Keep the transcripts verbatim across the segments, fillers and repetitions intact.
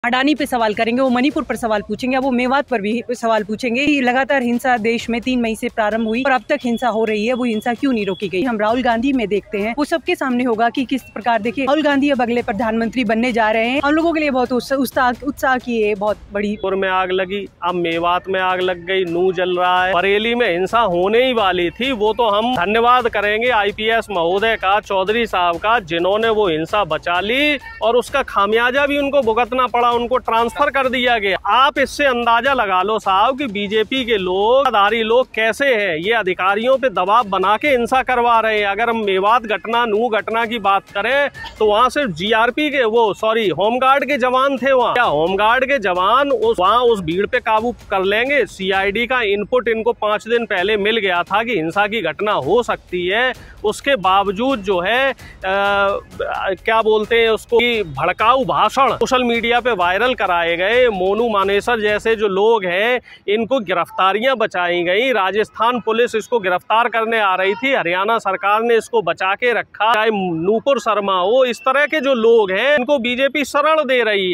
अडानी पे सवाल करेंगे, वो मणिपुर पर सवाल पूछेंगे, वो मेवात पर भी सवाल पूछेंगे। लगातार हिंसा देश में तीन मई से प्रारंभ हुई और अब तक हिंसा हो रही है, वो हिंसा क्यों नहीं रोकी गई। हम राहुल गांधी में देखते हैं, वो सबके सामने होगा कि किस प्रकार। देखिए, राहुल गांधी अब अगले प्रधानमंत्री बनने जा रहे हैं। हम लोगों के लिए बहुत उत्साह उत्साह की है, बहुत बड़ी। में आग लगी, अब मेवात में आग लग गई, नू जल रहा है। बरेली में हिंसा होने ही वाली थी, वो तो हम धन्यवाद करेंगे आईपीएस महोदय का, चौधरी साहब का, जिन्होंने वो हिंसा बचा ली और उसका खामियाजा भी उनको भुगतना पड़ा, उनको ट्रांसफर कर दिया गया। आप इससे अंदाजा लगा लो साहब कि बीजेपी के लोग आधारी लोग कैसे हैं। ये अधिकारियों पे दबाव बना के हिंसा करवा रहे हैं। अगर हम मेवात घटना, नू घटना की बात करें तो वहाँ सिर्फ जीआरपी के वो सॉरी होमगार्ड के जवान थे। वहाँ क्या होमगार्ड के जवान उस वहाँ उस भीड़ पे काबू कर लेंगे? सीआईडी का इनपुट इनको पांच दिन पहले मिल गया था कि हिंसा की घटना हो सकती है। उसके बावजूद जो है आ, क्या बोलते हैं उसको, भड़काऊ भाषण सोशल मीडिया पे वायरल कराए गए। मोनू मानेसर जैसे जो लोग हैं, इनको गिरफ्तारियां बचाई गई। राजस्थान पुलिस इसको गिरफ्तार करने आ रही थी, हरियाणा सरकार ने इसको बचा के रखा। चाहे नूपुर शर्मा हो, इस तरह के जो लोग हैं इनको बीजेपी शरण दे रही है।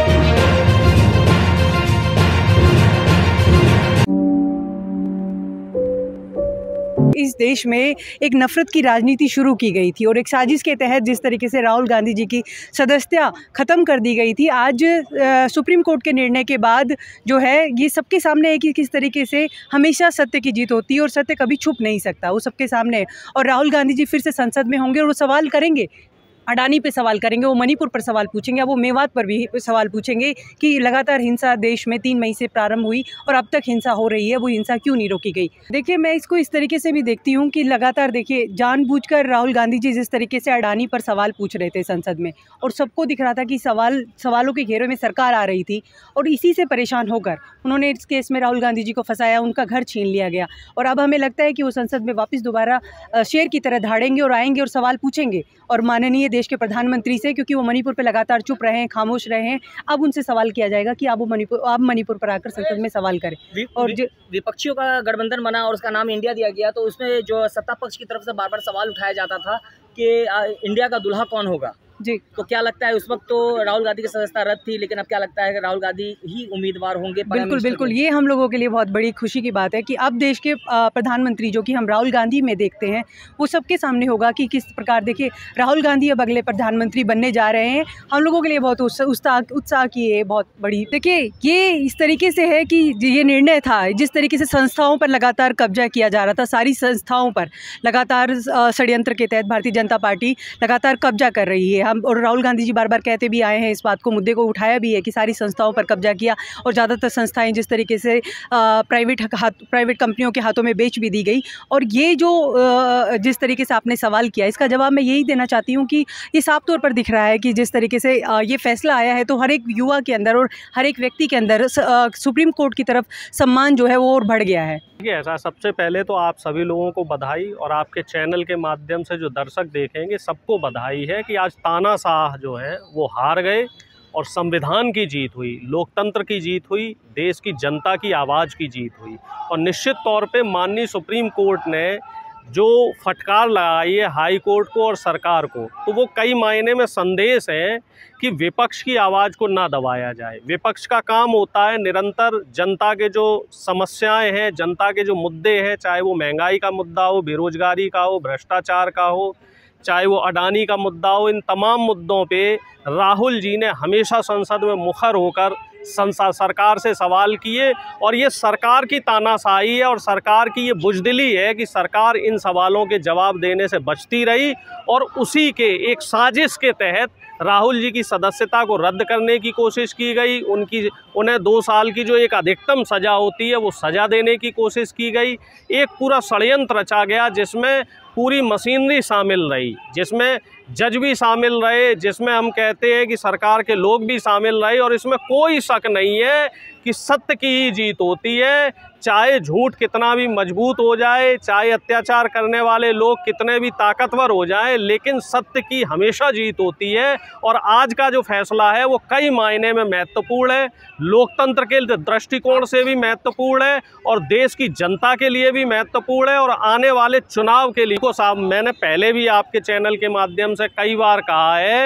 इस देश में एक नफरत की राजनीति शुरू की गई थी और एक साजिश के तहत जिस तरीके से राहुल गांधी जी की सदस्यता खत्म कर दी गई थी, आज आ, सुप्रीम कोर्ट के निर्णय के बाद जो है ये सबके सामने है कि किस तरीके से हमेशा सत्य की जीत होती है और सत्य कभी छुप नहीं सकता, वो सबके सामने है। और राहुल गांधी जी फिर से संसद में होंगे और वो सवाल करेंगे, अडानी पे सवाल करेंगे, वो मणिपुर पर सवाल पूछेंगे, वो मेवात पर भी सवाल पूछेंगे कि लगातार हिंसा देश में तीन मई से प्रारंभ हुई और अब तक हिंसा हो रही है, वो हिंसा क्यों नहीं रोकी गई। देखिए, मैं इसको इस तरीके से भी देखती हूँ कि लगातार देखिए जानबूझकर राहुल गांधी जी जिस तरीके से अडानी पर सवाल पूछ रहे थे संसद में, और सबको दिख रहा था कि सवाल सवालों के घेरे में सरकार आ रही थी और इसी से परेशान होकर उन्होंने इस केस में राहुल गांधी जी को फंसाया, उनका घर छीन लिया गया। और अब हमें लगता है कि वो संसद में वापस दोबारा शेर की तरह धाड़ेंगे और आएंगे और सवाल पूछेंगे और माननीय देश के प्रधानमंत्री से, क्योंकि वो मणिपुर पे लगातार चुप रहे हैं, खामोश रहे हैं, अब उनसे सवाल किया जाएगा कि आप वो मणिपुर आप मणिपुर पर आकर संसद में सवाल करें। और विपक्षियों का गठबंधन बना और उसका नाम इंडिया दिया गया, तो उसमें जो सत्ता पक्ष की तरफ से बार बार सवाल उठाया जाता था कि इंडिया का दूल्हा कौन होगा जी। तो क्या लगता है, उस वक्त तो राहुल गांधी की सदस्यता रद्द थी, लेकिन अब क्या लगता है कि राहुल गांधी ही उम्मीदवार होंगे? बिल्कुल बिल्कुल, ये हम लोगों के लिए बहुत बड़ी खुशी की बात है कि अब देश के प्रधानमंत्री जो कि हम राहुल गांधी में देखते हैं, वो सबके सामने होगा कि किस प्रकार। देखिए, राहुल गांधी अब अगले प्रधानमंत्री बनने जा रहे हैं। हम लोगों के लिए बहुत उत्साह उत्साह की है, बहुत बड़ी। देखिए, ये इस तरीके से है कि ये निर्णय था, जिस तरीके से संस्थाओं पर लगातार कब्जा किया जा रहा था, सारी संस्थाओं पर लगातार षड्यंत्र के तहत भारतीय जनता पार्टी लगातार कब्जा कर रही है। हम और राहुल गांधी जी बार बार कहते भी आए हैं इस बात को, मुद्दे को उठाया भी है कि सारी संस्थाओं पर कब्जा किया और ज़्यादातर संस्थाएं जिस तरीके से प्राइवेट प्राइवेट कंपनियों के हाथों में बेच भी दी गई। और ये जो आ, जिस तरीके से आपने सवाल किया, इसका जवाब मैं यही देना चाहती हूँ कि ये साफ तौर पर दिख रहा है कि जिस तरीके से आ, ये फैसला आया है, तो हर एक युवा के अंदर और हर एक व्यक्ति के अंदर आ, सुप्रीम कोर्ट की तरफ सम्मान जो है वो और बढ़ गया है। ऐसा सबसे पहले तो आप सभी लोगों को बधाई, और आपके चैनल के माध्यम से जो दर्शक देखेंगे सबको बधाई है कि आज तानाशाह जो है वो हार गए और संविधान की जीत हुई, लोकतंत्र की जीत हुई, देश की जनता की आवाज़ की जीत हुई। और निश्चित तौर पे माननीय सुप्रीम कोर्ट ने जो फटकार लगाई है हाई कोर्ट को और सरकार को, तो वो कई मायने में संदेश है कि विपक्ष की आवाज़ को ना दबाया जाए। विपक्ष का काम होता है निरंतर जनता के जो समस्याएं हैं, जनता के जो मुद्दे हैं, चाहे वो महंगाई का मुद्दा हो, बेरोजगारी का हो, भ्रष्टाचार का हो, चाहे वो अडानी का मुद्दा हो, इन तमाम मुद्दों पे राहुल जी ने हमेशा संसद में मुखर होकर संसद सरकार से सवाल किए। और ये सरकार की तानाशाही है और सरकार की ये बुजदिली है कि सरकार इन सवालों के जवाब देने से बचती रही और उसी के एक साजिश के तहत राहुल जी की सदस्यता को रद्द करने की कोशिश की गई। उनकी उन्हें दो साल की जो एक अधिकतम सज़ा होती है वो सज़ा देने की कोशिश की गई। एक पूरा षड्यंत्र रचा गया जिसमें पूरी मशीनरी शामिल रही, जिसमें जज भी शामिल रहे, जिसमें हम कहते हैं कि सरकार के लोग भी शामिल रहे। और इसमें कोई शक नहीं है कि सत्य की ही जीत होती है, चाहे झूठ कितना भी मजबूत हो जाए, चाहे अत्याचार करने वाले लोग कितने भी ताकतवर हो जाएं, लेकिन सत्य की हमेशा जीत होती है। और आज का जो फैसला है वो कई मायने में महत्वपूर्ण है, लोकतंत्र के दृष्टिकोण से भी महत्वपूर्ण है और देश की जनता के लिए भी महत्वपूर्ण है और आने वाले चुनाव के लिए। को साहब, मैंने पहले भी आपके चैनल के माध्यम से कई बार कहा है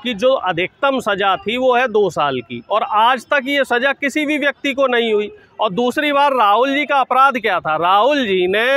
कि जो अधिकतम सज़ा थी वो है दो साल की, और आज तक ये सज़ा किसी भी व्यक्ति को नहीं हुई। और दूसरी बार राहुल जी का अपराध क्या था? राहुल जी ने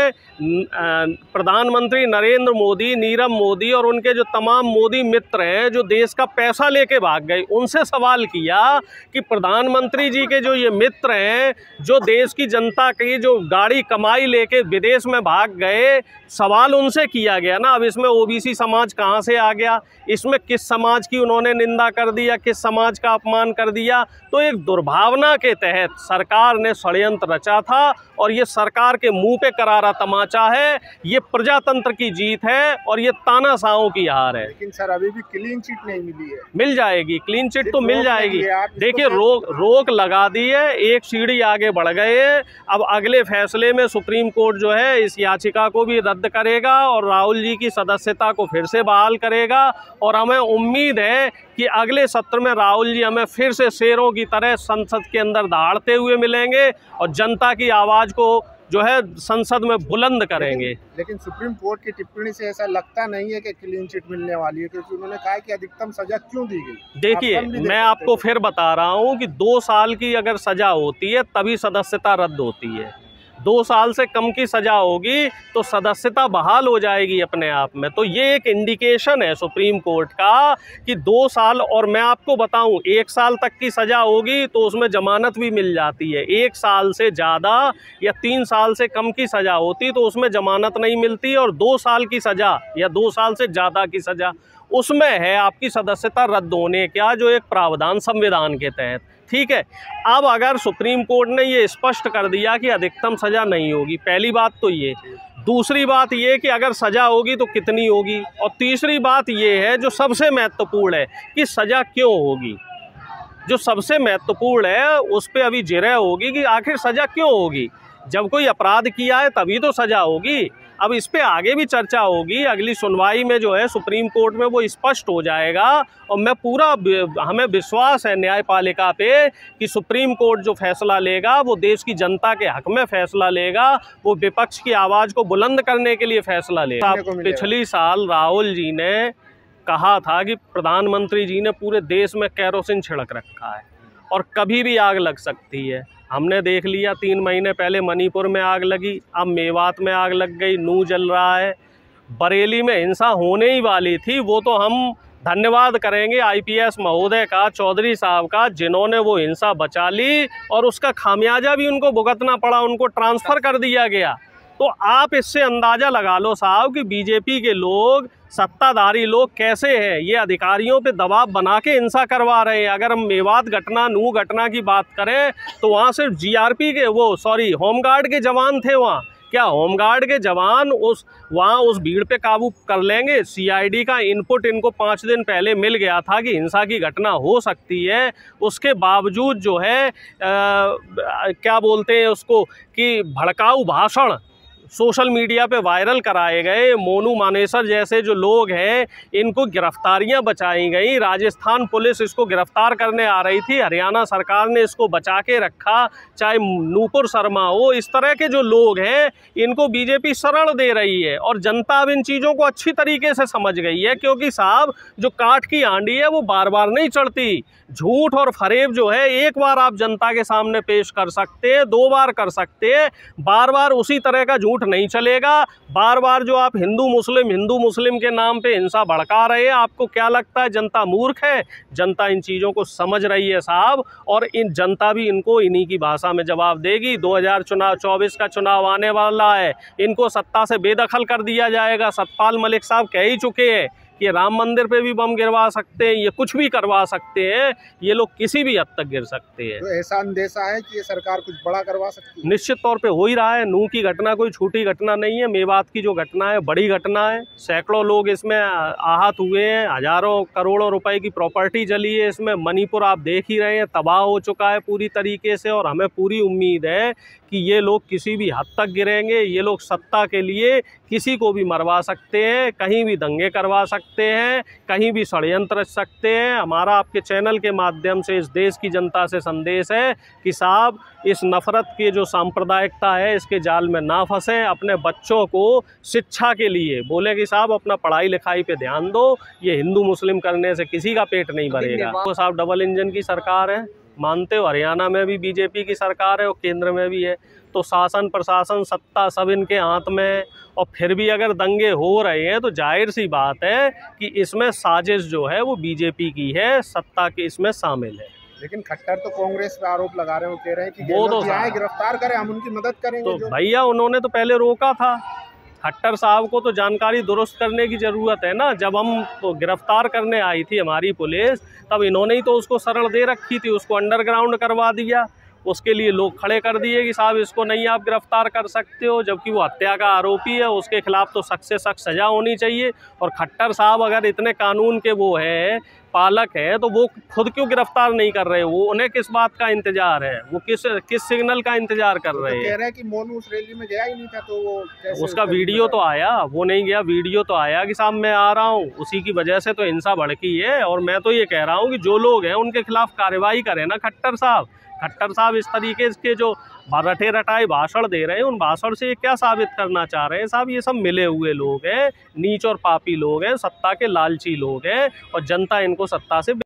प्रधानमंत्री नरेंद्र मोदी, नीरव मोदी और उनके जो तमाम मोदी मित्र हैं जो देश का पैसा लेके भाग गए, उनसे सवाल किया कि प्रधानमंत्री जी के जो ये मित्र हैं जो देश की जनता की जो गाड़ी कमाई लेके विदेश में भाग गए, सवाल उनसे किया गया ना। अब इसमें ओबीसी समाज कहाँ से आ गया? इसमें किस समाज की उन्होंने निंदा कर दिया, किस समाज का अपमान कर दिया? तो एक दुर्भावना के तहत सरकार ने षड्यंत्र रचा था, और ये सरकार के मुंह पे करारा तमाचा है। ये प्रजातंत्र की जीत है और ये तानाशाहों की हार है। लेकिन सर अभी भी क्लीन चिट नहीं मिली है। मिल जाएगी, क्लीन चिट तो मिल जाएगी। देखिए, रोक रोक लगा दी है, एक सीढ़ी आगे बढ़ गए हैं। अब अगले फैसले में सुप्रीम कोर्ट जो है इस याचिका को भी रद्द करेगा और राहुल जी की सदस्यता को फिर से बहाल करेगा। और हमें उम्मीद है कि अगले सत्र में राहुल जी हमें फिर से शेरों की तरह संसद के अंदर दहाड़ते हुए मिलेंगे और जनता की आवाज़ को जो है संसद में बुलंद करेंगे। लेकिन, लेकिन सुप्रीम कोर्ट की टिप्पणी से ऐसा लगता नहीं है कि क्लीन चिट मिलने वाली है, क्योंकि उन्होंने कहा कि अधिकतम सजा क्यों दी गई। देखिए, मैं आपको फिर बता रहा हूं कि दो साल की अगर सजा होती है तभी सदस्यता रद्द होती है। दो साल से कम की सजा होगी तो सदस्यता बहाल हो जाएगी अपने आप में। तो ये एक इंडिकेशन है सुप्रीम कोर्ट का कि दो साल, और मैं आपको बताऊं एक साल तक की सजा होगी तो उसमें जमानत भी मिल जाती है। एक साल से ज़्यादा या तीन साल से कम की सजा होती तो उसमें जमानत नहीं मिलती, और दो साल की सजा या दो साल से ज़्यादा की सजा उसमें है आपकी सदस्यता रद्द होने का जो एक प्रावधान संविधान के तहत। ठीक है, अब अगर सुप्रीम कोर्ट ने ये स्पष्ट कर दिया कि अधिकतम सज़ा नहीं होगी, पहली बात तो ये। दूसरी बात ये कि अगर सज़ा होगी तो कितनी होगी, और तीसरी बात ये है जो सबसे महत्वपूर्ण है कि सज़ा क्यों होगी। जो सबसे महत्वपूर्ण है उस पर अभी जिरह होगी कि आखिर सज़ा क्यों होगी। जब कोई अपराध किया है तभी तो सज़ा होगी। अब इस पे आगे भी चर्चा होगी, अगली सुनवाई में जो है सुप्रीम कोर्ट में वो स्पष्ट हो जाएगा। और मैं पूरा, हमें विश्वास है न्यायपालिका पे कि सुप्रीम कोर्ट जो फैसला लेगा वो देश की जनता के हक में फैसला लेगा, वो विपक्ष की आवाज़ को बुलंद करने के लिए फैसला लेगा। पिछली साल राहुल जी ने कहा था कि प्रधानमंत्री जी ने पूरे देश में केरोसिन छिड़क रखा है और कभी भी आग लग सकती है। हमने देख लिया, तीन महीने पहले मणिपुर में आग लगी, अब मेवात में आग लग गई, नू जल रहा है। बरेली में हिंसा होने ही वाली थी, वो तो हम धन्यवाद करेंगे आईपीएस महोदय का, चौधरी साहब का, जिन्होंने वो हिंसा बचा ली और उसका खामियाजा भी उनको भुगतना पड़ा, उनको ट्रांसफ़र कर दिया गया। तो आप इससे अंदाज़ा लगा लो साहब कि बीजेपी के लोग, सत्ताधारी लोग कैसे हैं। ये अधिकारियों पे दबाव बना के हिंसा करवा रहे हैं। अगर हम मेवात घटना, नू घटना की बात करें तो वहाँ सिर्फ जीआरपी के, वो सॉरी होमगार्ड के जवान थे वहाँ। क्या होमगार्ड के जवान उस वहाँ उस भीड़ पे काबू कर लेंगे? सीआईडी का इनपुट इनको पाँच दिन पहले मिल गया था कि हिंसा की घटना हो सकती है, उसके बावजूद जो है आ, क्या बोलते हैं उसको कि भड़काऊ भाषण सोशल मीडिया पे वायरल कराए गए। मोनू मानेसर जैसे जो लोग हैं इनको गिरफ्तारियां बचाई गई। राजस्थान पुलिस इसको गिरफ्तार करने आ रही थी, हरियाणा सरकार ने इसको बचा के रखा, चाहे नूपुर शर्मा हो। इस तरह के जो लोग हैं इनको बीजेपी शरण दे रही है और जनता अब इन चीज़ों को अच्छी तरीके से समझ गई है, क्योंकि साहब जो काठ की हांडी है वो बार बार नहीं चढ़ती। झूठ और फरेब जो है एक बार आप जनता के सामने पेश कर सकते हैं, दो बार कर सकते हैं, बार बार उसी तरह का झूठ नहीं चलेगा। बार बार जो आप हिंदू मुस्लिम हिंदू मुस्लिम के नाम पे हिंसा भड़का रहे हैं, आपको क्या लगता है जनता मूर्ख है? जनता इन चीज़ों को समझ रही है साहब, और इन जनता भी इनको इन्हीं की भाषा में जवाब देगी। दो हज़ार चुनाव चौबीस का चुनाव आने वाला है, इनको सत्ता से बेदखल कर दिया जाएगा। सतपाल मलिक साहब कह ही चुके हैं कि राम मंदिर पे भी बम गिरवा सकते हैं, ये कुछ भी करवा सकते हैं, ये लोग किसी भी हद तक गिर सकते हैं। तो ऐसा अंदेशा है कि ये सरकार कुछ बड़ा करवा सकती है? निश्चित तौर पे हो ही रहा है। नू की घटना कोई छोटी घटना नहीं है, मेवात की जो घटना है बड़ी घटना है। सैकड़ों लोग इसमें आहत हुए हैं, हजारों करोड़ों रुपए की प्रॉपर्टी जली है इसमें। मणिपुर आप देख ही रहे हैं, तबाह हो चुका है पूरी तरीके से, और हमें पूरी उम्मीद है कि ये लोग किसी भी हद तक गिरेंगे। ये लोग सत्ता के लिए किसी को भी मरवा सकते हैं, कहीं भी दंगे करवा सकते सकते हैं, कहीं भी षड्यंत्र रच सकते हैं। हमारा आपके चैनल के माध्यम से इस देश की जनता से संदेश है कि साहब इस नफ़रत की जो सांप्रदायिकता है इसके जाल में ना फंसें। अपने बच्चों को शिक्षा के लिए बोले कि साहब अपना पढ़ाई लिखाई पे ध्यान दो, ये हिंदू मुस्लिम करने से किसी का पेट नहीं भरेगा। तो साहब डबल इंजन की सरकार है, मानते हो, हरियाणा में भी बीजेपी की सरकार है और केंद्र में भी है, तो शासन प्रशासन सत्ता सब इनके हाथ में है। और फिर भी अगर दंगे हो रहे हैं तो जाहिर सी बात है कि इसमें साजिश जो है वो बीजेपी की है, सत्ता के इसमें शामिल है। लेकिन खट्टर तो कांग्रेस पे आरोप लगा रहे हैं, वो कह रहे हैं कि वो तो आए गिरफ्तार करें, हम उनकी मदद करेंगे। तो भैया उन्होंने तो पहले रोका था, खट्टर साहब को तो जानकारी दुरुस्त करने की ज़रूरत है ना। जब हम तो गिरफ्तार करने आई थी हमारी पुलिस, तब इन्होंने ही तो उसको शरण दे रखी थी, उसको अंडरग्राउंड करवा दिया। उसके लिए लोग खड़े कर दिए कि साहब इसको नहीं आप गिरफ्तार कर सकते हो, जबकि वो हत्या का आरोपी है, उसके खिलाफ तो सख्त से सख्त सज़ा होनी चाहिए। और खट्टर साहब अगर इतने कानून के वो है, पालक है, तो वो खुद क्यों गिरफ्तार नहीं कर रहे? वो उन्हें किस बात का इंतजार है? वो किस किस सिग्नल का इंतजार कर रहे हैं? तो कह रहे हैं कि मोनू उस रैली में गया ही नहीं था, तो वो कैसे उसका वीडियो तो आया, वो नहीं गया, वीडियो तो आया कि साहब मैं आ रहा हूँ, उसी की वजह से तो हिंसा भड़की है। और मैं तो ये कह रहा हूँ कि जो लोग हैं उनके खिलाफ कार्रवाई करें ना। खट्टर साहब खट्टर साहब इस तरीके के जो रटे रटाए भाषण दे रहे हैं, उन भाषण से ये क्या साबित करना चाह रहे हैं? साहब ये सब मिले हुए लोग हैं, नीच और पापी लोग हैं, सत्ता के लालची लोग हैं, और जनता इनको सत्ता से